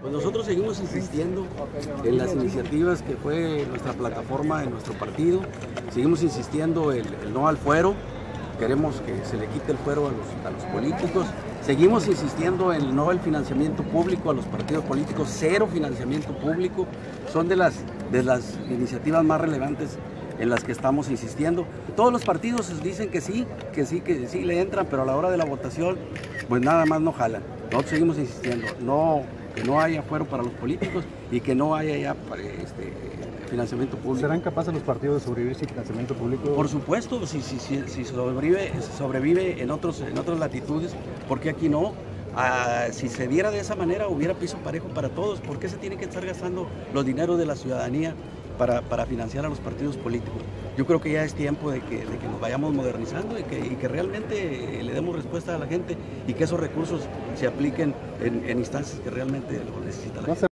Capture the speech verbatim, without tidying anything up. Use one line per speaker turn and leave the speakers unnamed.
Pues nosotros seguimos insistiendo en las iniciativas que fue nuestra plataforma en nuestro partido, seguimos insistiendo el, el no al fuero, queremos que se le quite el fuero a los, a los políticos, seguimos insistiendo en el no al financiamiento público a los partidos políticos, cero financiamiento público, son de las, de las iniciativas más relevantes en las que estamos insistiendo. Todos los partidos dicen que sí, que sí, que sí le entran, pero a la hora de la votación, pues nada más no jalan. Nosotros seguimos insistiendo, no, que no haya fuero para los políticos y que no haya ya este, financiamiento público.
¿Serán capaces los partidos de sobrevivir sin financiamiento público?
Por supuesto, si, si, si, si sobrevive, sobrevive en, otros, en otras latitudes, ¿por qué aquí no? Ah, si se diera de esa manera, hubiera piso parejo para todos. ¿Por qué se tiene que estar gastando los dineros de la ciudadanía para, para financiar a los partidos políticos? Yo creo que ya es tiempo de que, de que nos vayamos modernizando y que, y que realmente le demos respuesta a la gente y que esos recursos se apliquen en, en instancias que realmente lo necesita la gente.